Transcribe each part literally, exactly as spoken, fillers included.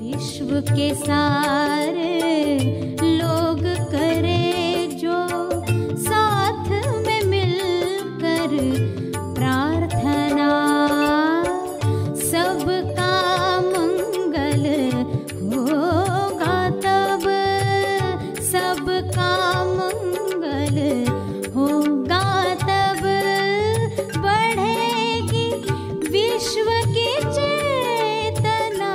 विश्व के सारे लोग करे जो साथ में मिलकर प्रार्थना, सबका मंगल होगा तब, सबका मंगल होगा तब, बढ़ेगी विश्व की चेतना।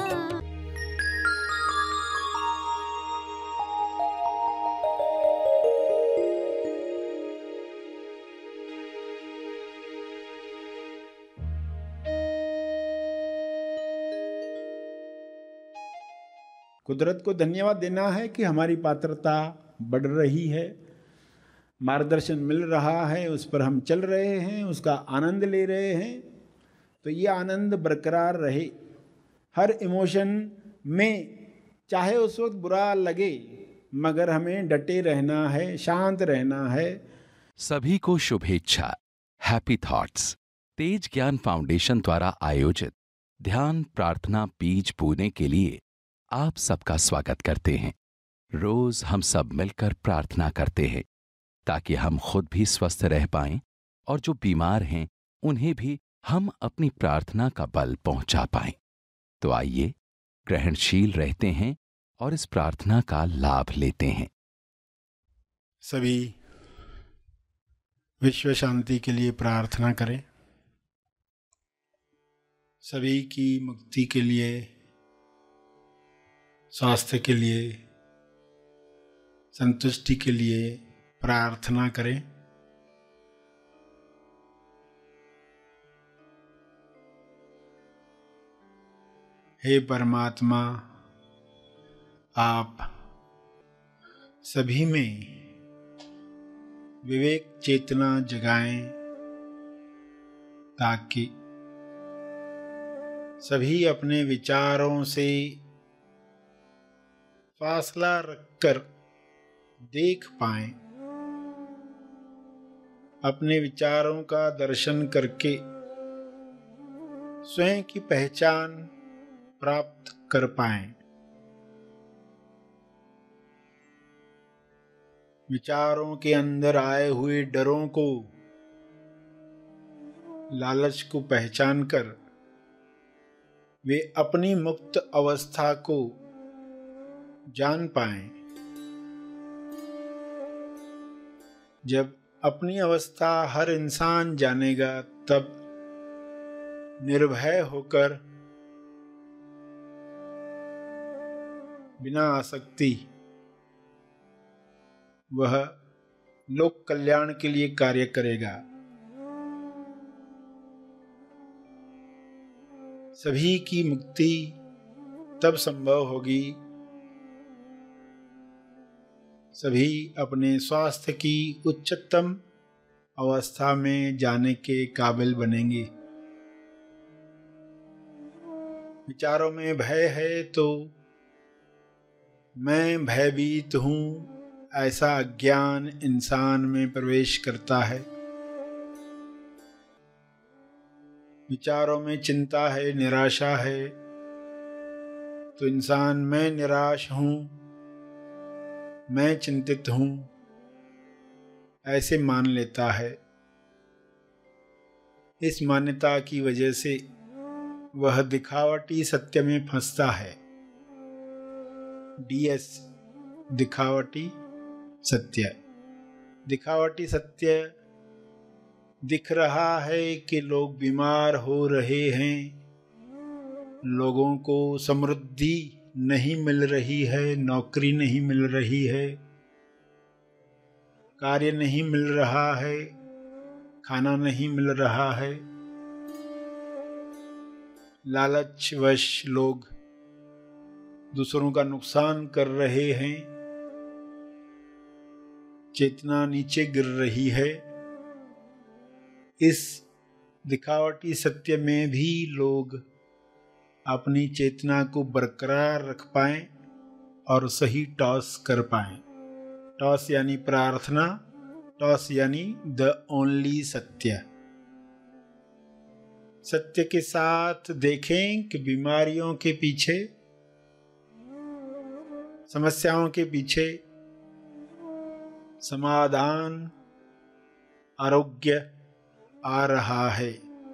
कुदरत को धन्यवाद देना है कि हमारी पात्रता बढ़ रही है, मार्गदर्शन मिल रहा है, उस पर हम चल रहे हैं, उसका आनंद ले रहे हैं। तो ये आनंद बरकरार रहे हर इमोशन में, चाहे उस वक्त बुरा लगे, मगर हमें डटे रहना है, शांत रहना है। सभी को शुभेच्छा। हैप्पी थॉट्स तेज ज्ञान फाउंडेशन द्वारा आयोजित ध्यान प्रार्थना बीज बोने के लिए आप सबका स्वागत करते हैं। रोज हम सब मिलकर प्रार्थना करते हैं ताकि हम खुद भी स्वस्थ रह पाएं और जो बीमार हैं उन्हें भी हम अपनी प्रार्थना का बल पहुंचा पाएं। तो आइए ग्रहणशील रहते हैं और इस प्रार्थना का लाभ लेते हैं। सभी विश्व शांति के लिए प्रार्थना करें, सभी की मुक्ति के लिए, स्वास्थ्य के लिए, संतुष्टि के लिए प्रार्थना करें। हे परमात्मा, आप सभी में विवेक चेतना जगाएं ताकि सभी अपने विचारों से फासला रखकर देख पाएं, अपने विचारों का दर्शन करके स्वयं की पहचान प्राप्त कर पाएं। विचारों के अंदर आए हुए डरों को, लालच को पहचान कर वे अपनी मुक्त अवस्था को जान पाएं। जब अपनी अवस्था हर इंसान जानेगा तब निर्भय होकर बिना आसक्ति वह लोक कल्याण के लिए कार्य करेगा। सभी की मुक्ति तब संभव होगी, सभी अपने स्वास्थ्य की उच्चतम अवस्था में जाने के काबिल बनेंगे। विचारों में भय है तो मैं भयभीत हूँ, ऐसा अज्ञान इंसान में प्रवेश करता है। विचारों में चिंता है, निराशा है, तो इंसान मैं निराश हूँ, मैं चिंतित हूँ, ऐसे मान लेता है। इस मान्यता की वजह से वह दिखावटी सत्य में फंसता है। डीएस दिखावटी सत्य। दिखावटी सत्य दिख रहा है कि लोग बीमार हो रहे हैं, लोगों को समृद्धि नहीं मिल रही है, नौकरी नहीं मिल रही है, कार्य नहीं मिल रहा है, खाना नहीं मिल रहा है। लालचवश लोग दूसरों का नुकसान कर रहे हैं, चेतना नीचे गिर रही है। इस दिखावटी सत्य में भी लोग अपनी चेतना को बरकरार रख पाएं और सही टॉस कर पाएं। टॉस यानी प्रार्थना, टॉस यानी द ओनली सत्य। सत्य के साथ देखें कि बीमारियों के पीछे समस्याओं के पीछे समाधान, आरोग्य आ रहा है।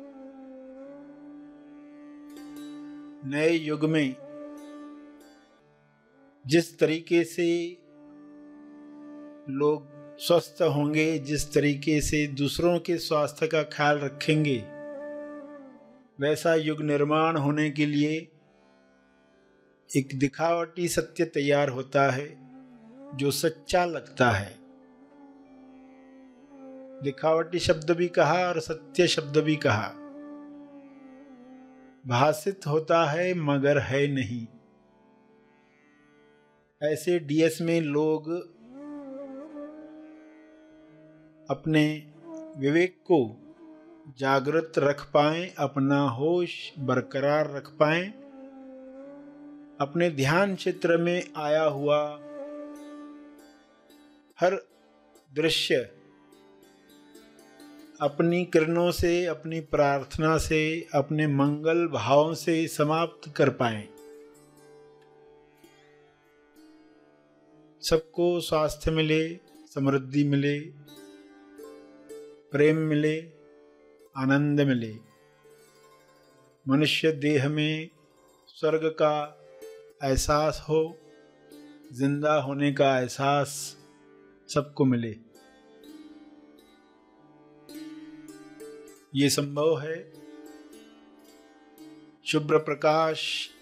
नए युग में जिस तरीके से लोग स्वस्थ होंगे, जिस तरीके से दूसरों के स्वास्थ्य का ख्याल रखेंगे, वैसा युग निर्माण होने के लिए एक दिखावटी सत्य तैयार होता है जो सच्चा लगता है। दिखावटी शब्द भी कहा और सत्य शब्द भी कहा। भाषित होता है मगर है नहीं। ऐसे डीएस में लोग अपने विवेक को जागृत रख पाएं, अपना होश बरकरार रख पाएं, अपने ध्यान क्षेत्र में आया हुआ हर दृश्य अपनी किरणों से, अपनी प्रार्थना से, अपने मंगल भावों से समाप्त कर पाएं। सबको स्वास्थ्य मिले, समृद्धि मिले, प्रेम मिले, आनंद मिले। मनुष्य देह में स्वर्ग का एहसास हो, जिंदा होने का एहसास सबको मिले। ये संभव है। शुभ्र प्रकाश,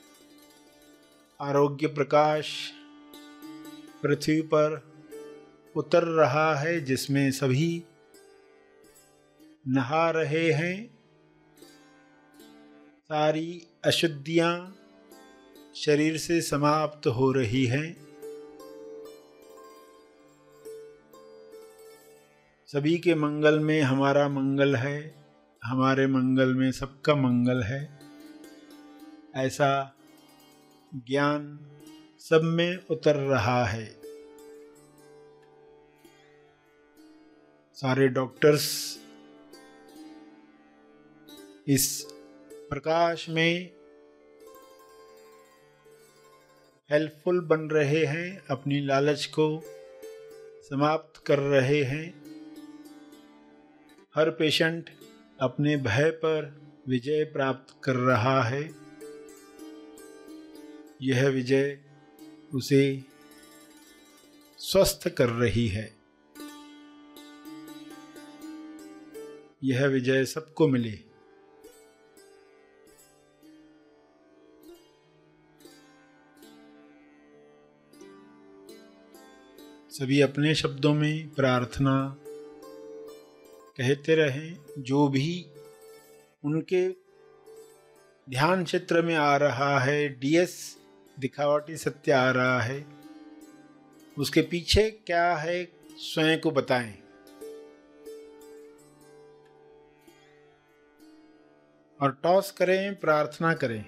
आरोग्य प्रकाश पृथ्वी पर उतर रहा है, जिसमें सभी नहा रहे हैं। सारी अशुद्धियां शरीर से समाप्त हो रही हैं। सभी के मंगल में हमारा मंगल है, हमारे मंगल में सबका मंगल है। ऐसा ज्ञान सब में उतर रहा है। सारे डॉक्टर्स इस प्रकाश में हेल्पफुल बन रहे हैं, अपनी लालच को समाप्त कर रहे हैं। हर पेशेंट अपने भय पर विजय प्राप्त कर रहा है। यह विजय उसे स्वस्थ कर रही है। यह विजय सबको मिले। सभी अपने शब्दों में प्रार्थना कहते रहें। जो भी उनके ध्यान क्षेत्र में आ रहा है, डीएस दिखावटी सत्य आ रहा है, उसके पीछे क्या है स्वयं को बताएं। और टॉस करें, प्रार्थना करें।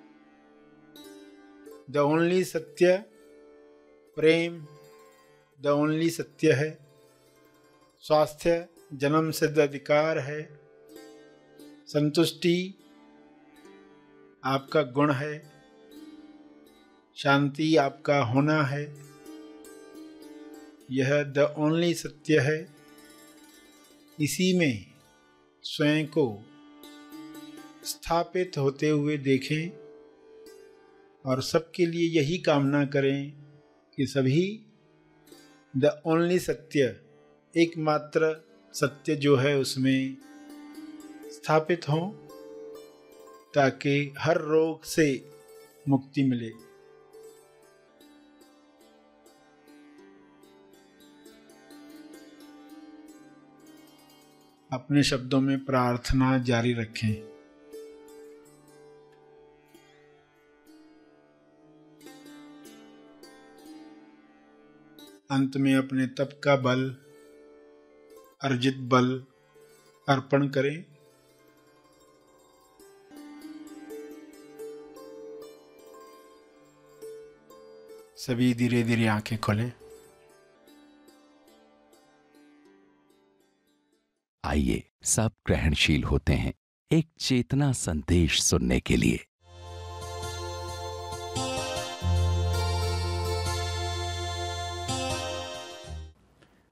द ओनली सत्य प्रेम, द ओनली सत्य है। स्वास्थ्य जन्म सिद्ध अधिकार है। संतुष्टि आपका गुण है। शांति आपका होना है। यह द ओनली सत्य है। इसी में स्वयं को स्थापित होते हुए देखें और सबके लिए यही कामना करें कि सभी द ओनली सत्य, एकमात्र सत्य जो है उसमें स्थापित हों, ताकि हर रोग से मुक्ति मिले। अपने शब्दों में प्रार्थना जारी रखें। अंत में अपने तप का बल, अर्जित बल अर्पण करें। सभी धीरे धीरे आंखें खोलें। आइए सब ग्रहणशील होते हैं एक चेतना संदेश सुनने के लिए।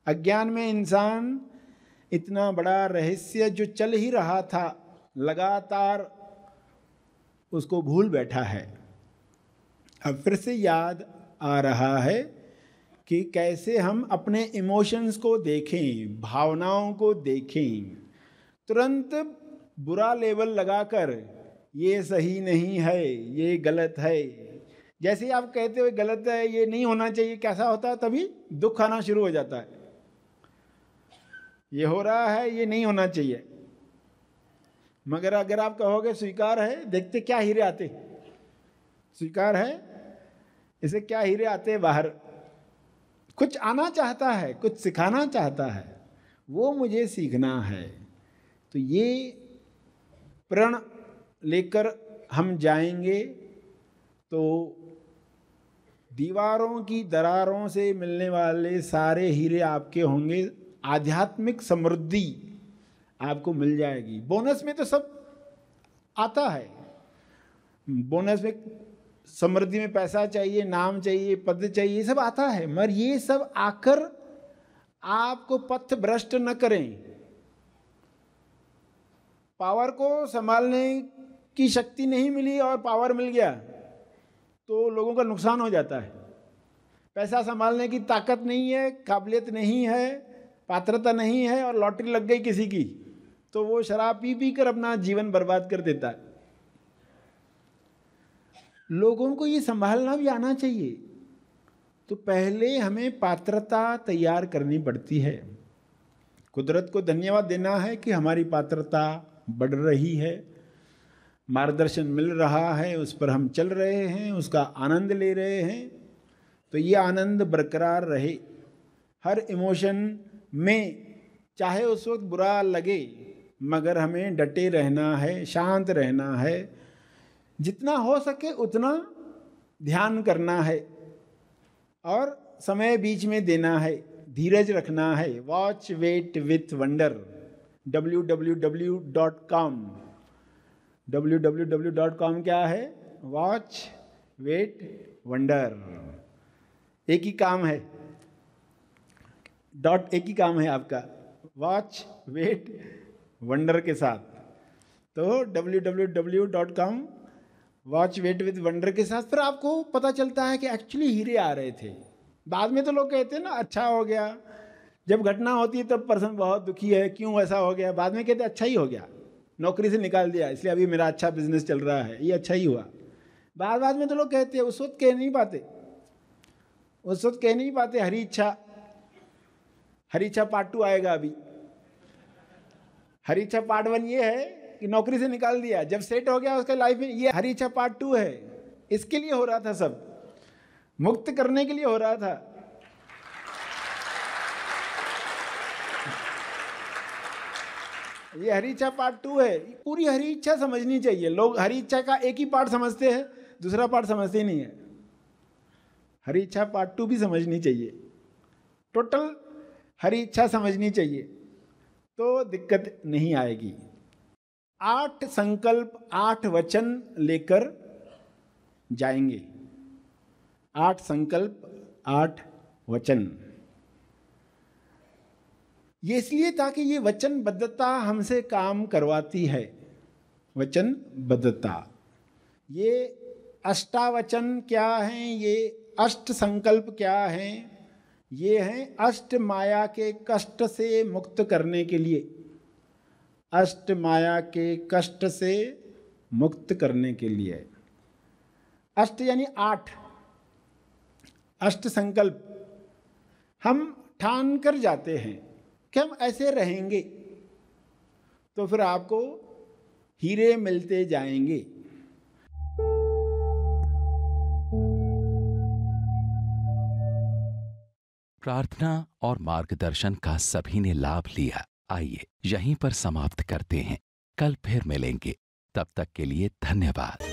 अज्ञान में इंसान इतना बड़ा रहस्य जो चल ही रहा था लगातार उसको भूल बैठा है। अब फिर से याद आ रहा है कि कैसे हम अपने इमोशंस को देखें, भावनाओं को देखें। तुरंत बुरा लेबल लगाकर ये सही नहीं है, ये गलत है, जैसे आप कहते हो गलत है, ये नहीं होना चाहिए, कैसा होता है तभी दुख आना शुरू हो जाता है। ये हो रहा है, ये नहीं होना चाहिए। मगर अगर आप कहोगे स्वीकार है, देखते क्या हीरे आते, स्वीकार है, इसे क्या हीरे आते बाहर। कुछ आना चाहता है, कुछ सिखाना चाहता है, वो मुझे सीखना है। तो ये प्रण लेकर हम जाएंगे तो दीवारों की दरारों से मिलने वाले सारे हीरे आपके होंगे। आध्यात्मिक समृद्धि आपको मिल जाएगी। बोनस में तो सब आता है, बोनस में समृद्धि में पैसा चाहिए, नाम चाहिए, पद चाहिए, ये सब आता है। मगर ये सब आकर आपको पथ भ्रष्ट न करें। पावर को संभालने की शक्ति नहीं मिली और पावर मिल गया तो लोगों का नुकसान हो जाता है। पैसा संभालने की ताकत नहीं है, काबिलियत नहीं है, पात्रता नहीं है और लॉटरी लग गई किसी की, तो वो शराब पी पी कर अपना जीवन बर्बाद कर देता है। लोगों को ये संभालना भी आना चाहिए। तो पहले हमें पात्रता तैयार करनी पड़ती है। कुदरत को धन्यवाद देना है कि हमारी पात्रता बढ़ रही है, मार्गदर्शन मिल रहा है, उस पर हम चल रहे हैं, उसका आनंद ले रहे हैं। तो ये आनंद बरकरार रहे। हर इमोशन में चाहे उस वक्त बुरा लगे, मगर हमें डटे रहना है, शांत रहना है, जितना हो सके उतना ध्यान करना है और समय बीच में देना है, धीरज रखना है। Watch wait with wonder, W W W dot com. W W W dot com क्या है? Watch wait wonder. एक ही काम है, डॉट एक ही काम है आपका, वॉच वेट वंडर के साथ। तो W W W dot com, watch wait with wonder के साथ फिर आपको पता चलता है कि एक्चुअली हीरे आ रहे थे। बाद में तो लोग कहते हैं ना अच्छा हो गया, जब घटना होती है तब पर्सन बहुत दुखी है, क्यों ऐसा हो गया। बाद में कहते अच्छा ही हो गया, नौकरी से निकाल दिया इसलिए अभी मेरा अच्छा बिजनेस चल रहा है, ये अच्छा ही हुआ। बाद बाद में तो लोग कहते हैं, उस वक्त कह नहीं पाते, उस वक्त कह नहीं पाते। हरी इच्छा, हरी इच्छा पार्ट टू आएगा अभी। हरी इच्छा पार्ट वन ये है कि नौकरी से निकाल दिया, जब सेट हो गया उसके लाइफ में, ये हरी इच्छा पार्ट टू है। इसके लिए हो रहा था, सब मुक्त करने के लिए हो रहा था। ये हरी इच्छा पार्ट टू है। पूरी हरी इच्छा समझनी चाहिए। लोग हरी इच्छा का एक ही पार्ट समझते हैं, दूसरा पार्ट समझते ही नहीं है। हरी इच्छा पार्ट टू भी समझनी चाहिए, टोटल हरी इच्छा समझनी चाहिए, तो दिक्कत नहीं आएगी। आठ संकल्प, आठ वचन लेकर जाएंगे। आठ संकल्प, आठ वचन। ये इसलिए ताकि ये वचनबद्धता हमसे काम करवाती है। वचनबद्धता, ये अष्टावचन क्या हैं, ये अष्ट संकल्प क्या हैं? ये हैं अष्ट माया के कष्ट से मुक्त करने के लिए। अष्ट माया के कष्ट से मुक्त करने के लिए। अष्ट यानी आठ, अष्ट संकल्प। हम ठान कर जाते हैं कि हम ऐसे रहेंगे, तो फिर आपको हीरे मिलते जाएंगे। प्रार्थना और मार्गदर्शन का सभी ने लाभ लिया। आइए यहीं पर समाप्त करते हैं, कल फिर मिलेंगे। तब तक के लिए धन्यवाद।